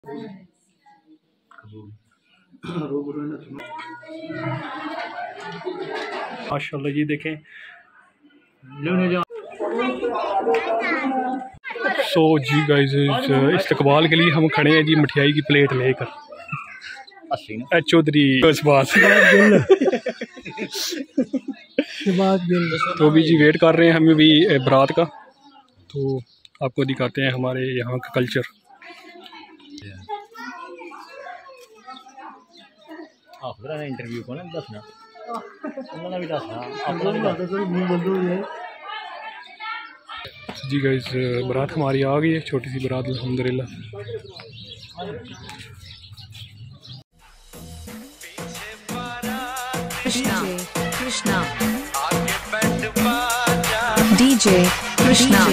माशाल्लाह ये देखें। सो जी गाइस इस्तकबाल के लिए हम खड़े हैं जी मिठाई की प्लेट लेकर। चौधरी तो भी जी वेट कर रहे हैं हमें भी बारात का, तो आपको दिखाते हैं हमारे यहाँ का कल्चर। इंटरव्यू को ना दसना जी गाइस बारात हमारी आ गई है, छोटी सी बारात अल्हम्दुलिल्लाह। कृष्णा डीजे कृष्णा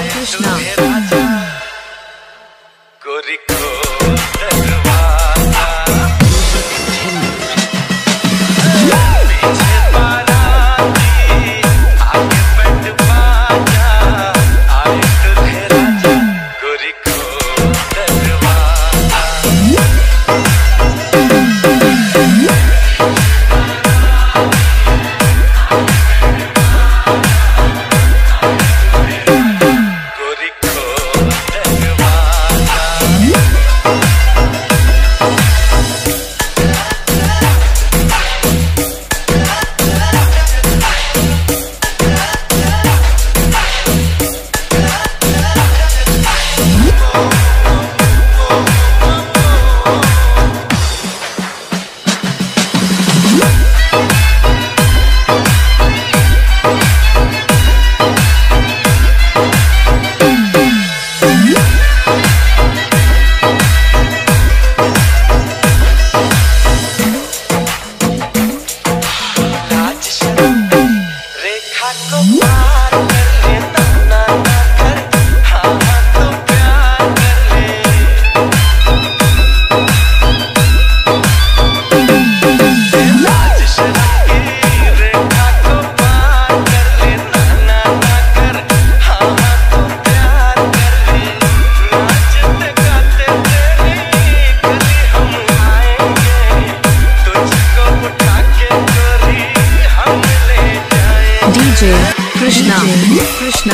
कृष्णा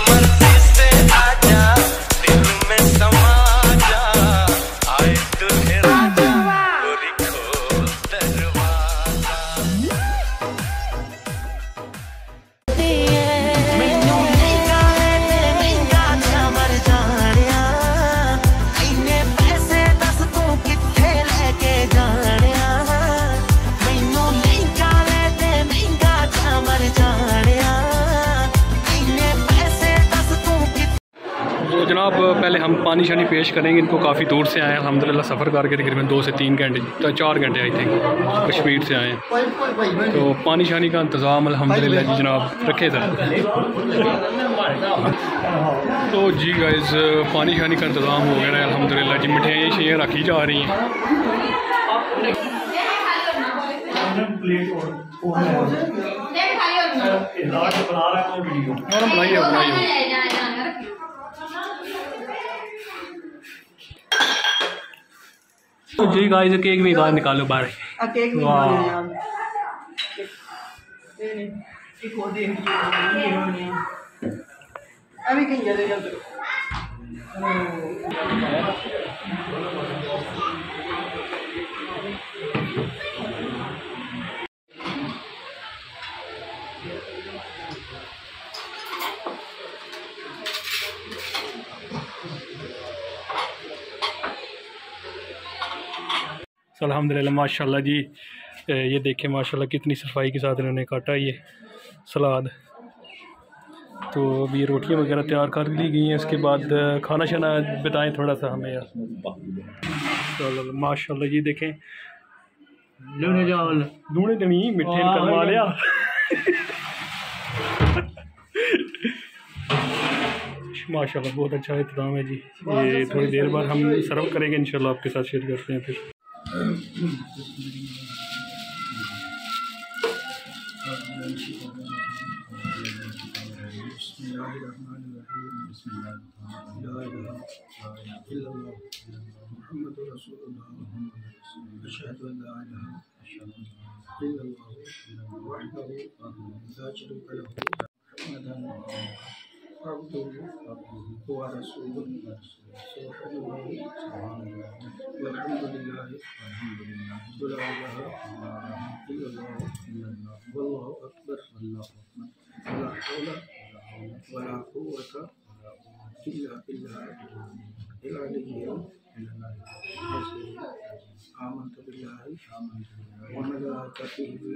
जनाब पहले हम पानी शानी पेश करेंगे इनको। काफ़ी दूर से आए हैं अल्हम्दुलिल्लाह, सफ़र करके तकरीबन 2 से 3 घंटे 4 घंटे आई थिंक कश्मीर से आए हैं। तो पानी शानी का इंतज़ाम अल्हम्दुलिल्लाह जी जनाब रखे थे। तो जी गाइस पानी शानी का इंतज़ाम हो गया है अल्हम्दुलिल्लाह जी। मिठाइयाँ शेयर रखी जा रही हैं। बनाइए जी गाइस केक भी बाहर निकालो बाहर। अल्हम्दुलिल्लाह माशाल्लाह जी। ये देखें माशाल्लाह कितनी सफाई के साथ इन्होंने काटा ये सलाद। तो अभी रोटियां वगैरह तैयार कर ली गई हैं। उसके बाद खाना शाना बताएं थोड़ा सा हमें यार। तो माशाल्लाह जी देखें लूने तो नहीं मिठे करवा लिया। माशाल्लाह बहुत अच्छा इंतजाम है जी। ये थोड़ी देर बाद हम सर्व करेंगे इंशाल्लाह, आपके साथ शेयर करते हैं फिर। मुहम्मद रसूलुल्लाह अशहदु अल्ला इलाहा इल्लल्लाह वहदहु ला शरीका लहु मुहम्मदन अब्दुहु व रसूलुहु सुब्हानल्लाह वल्हम्दुलिल्लाह वला इलाहा इल्लल्लाह वल्लाहु अकबर वला हौला वला कुव्वता इल्ला बिल्लाह आमन्तु बिल्लाहि व मलाइकतिहि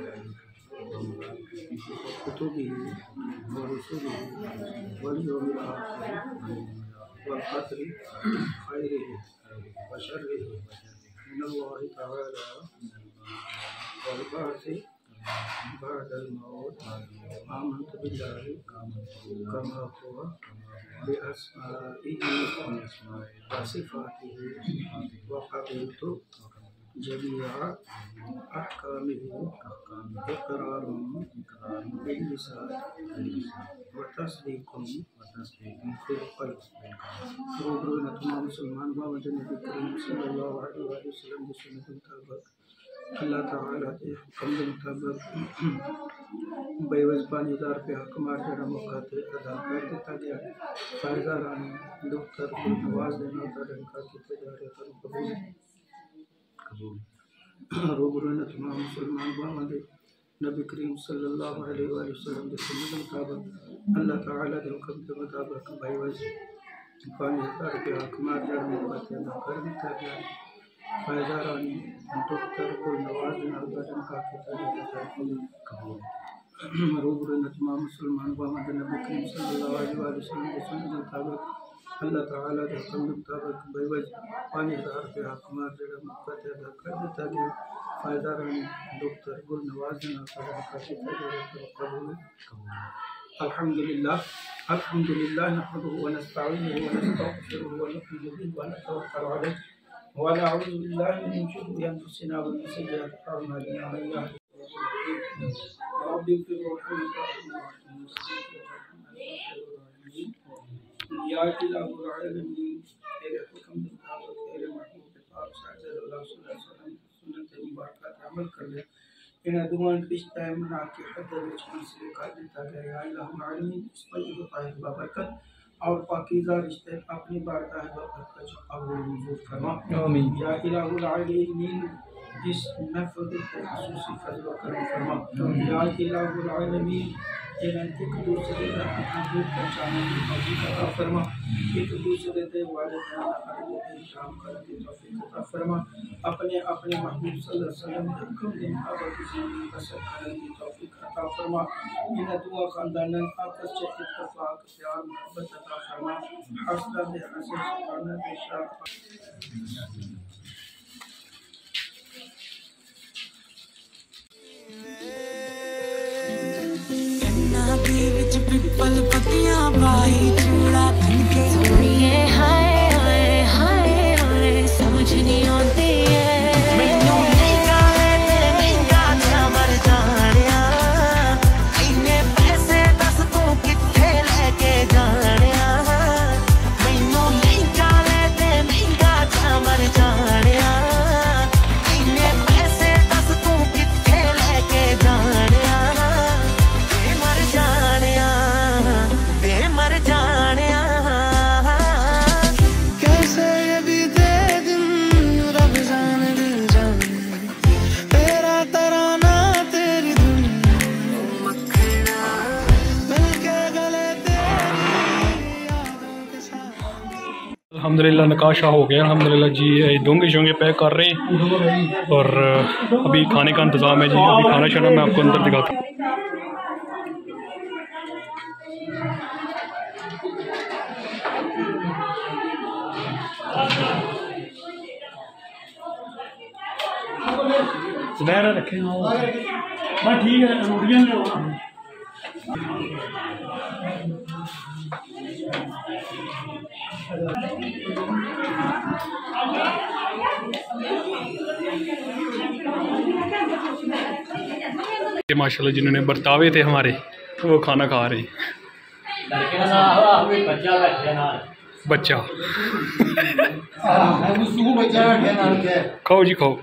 व कुतुबिहि व रुसुलिहि वल यौमिल आखिर वल क़द्रि खैरिहि व शर्रिहि मिनल्लाहि तआला वल बअसी बअदल मौत आमन्तु बिल्लाहि कमा हुवा बिअस्माइहि व सिफ़ातिहि व क़बिलतु जमीअ अहकामिहि इक़रारन बिल्लिसान व तस्दीक़न फिल क़ल्ब। रूबरू न तमाम मुसलमान बावजूद नबी करीम सल्लल्लाहु अलैहि वसल्लम की सुन्नत मुताबिक अल्लाह ताला के हुक्म के मुताबिक बेवजह पानीदार पे हक मार्जरा मुकाते अदा कर देता गया। फायदा रानी डॉक्टर को नवाज देना था इनका कितने जा रहे थे कबूल रूबरू न तमाम मुसलमान बावजूद नबी करीम सल्लल्लाहु अलैहि वसल्लम की सुन्नत मुताबिक अल्लाह ताला के हुक्म के मुताबिक बेवजह पानीदार पे हक मार्जरा मुकाते अदा कर देता गया। फायदा रानी डॉक्टर को नवाज देना था इनका कितने जा रहे थे कबूल रूबरू न तमाम मुसलमान बावजूद नबी करीम सल्लल्लाहु अलैहि वसल्लम की सुन्नत मुताबिक अल्लाह ताला के हुक्म के मुताबिक बेवजह पानीदार पे हक मार्जरा मुकाते अदा कर देता गया। फायदा रानी डॉक्टर को नवाज देना था इनका कितने जा रहे थे कबूल। अल्हम्दुलिल्लाह नहमदुहु व नस्तईनुहु व नस्तगफिरुहु व नु'मिनु बिही व नतवक्कलु अलैहि व नअऊज़ु बिल्लाहि मिन शुरूरि अनफुसिना व मिन सय्यिआति अअमालिना मन या इलाहुल आलमीन तेरे हुक्म के मुताबिक तेरे महबूब पाक सल्लल्लाहु अलैहि वसल्लम सुन्नत मुबारक अमल कर ले। इन दुआओं के इस्तेमाल मना के हद विच हासिल कर देता गया। या इलाहुल आलमीन इस तय्यब ताहिर बरकत और पाकीज़ा रिश्ते अपनी बारगाह में बरकत कबूल मंजूर फरमा। आमीन। या इलाहुल आलमीन इस महफिल पे खुसूसी फज़ल व करम फरमा। या इलाहुल आलमीन एक दूसरे का महबूब पहचानने की तौफीक अता फरमा। एक दूसरे के वालिदैन एहतराम करने की तौफीक अता फरमा। अपने अपने महबूब सल्लल्लाहु अलैहि वसल्लम के हुक्म के मुताबिक ज़िंदगी बसर करने की तौफीक अता फरमा। इन दुआ खानदानन आपस में इत्तेफाक प्यार मोहब्बत अता फरमा। हसद हसन सुभान बेशक विच पिपल पतियां बाई चूड़ा बनके हाय हाय हाय हाय समझ नहीं आती है मैनू महंगा है ते महंगा मर जानिया इन्ने पैसे दस तू किथे लेके जानिया मैनू महंगा है ते महंगा मर जानिया इन्ने पैसे दस तू किथे लेके जानिया मर जानिया कैसे ये बीते दिन रब जाने दिल जाने तेरा तराना तेरी धुन मखना मिलके गले तेरी यादों के साथ। अल्हम्दुलिल्लाह नकाशा हो गया अल्हम्दुलिल्लाह जी। डोंगे शोंगे पैक कर रहे हैं और अभी खाने का इंतज़ाम है जी। अभी खाना शाना मैं आपको अंदर दिखाता हूँ। सुबह रखे बस ठीक है रोटियां माशाल्लाह जिन्होंने बर्तावे थे हमारे वो खाना खा रहे हैं। बच्चा खाओ जी खाओ।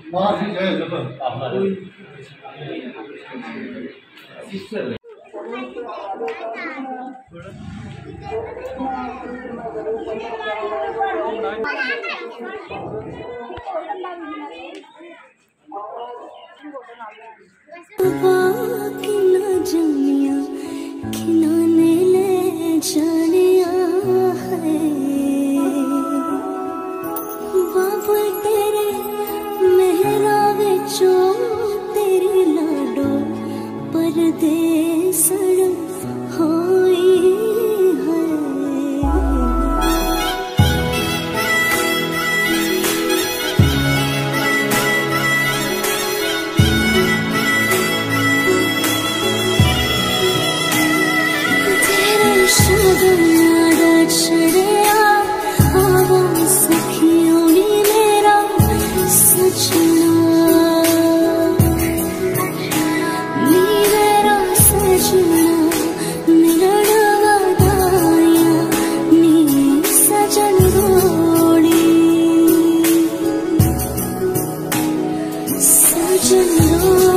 सजन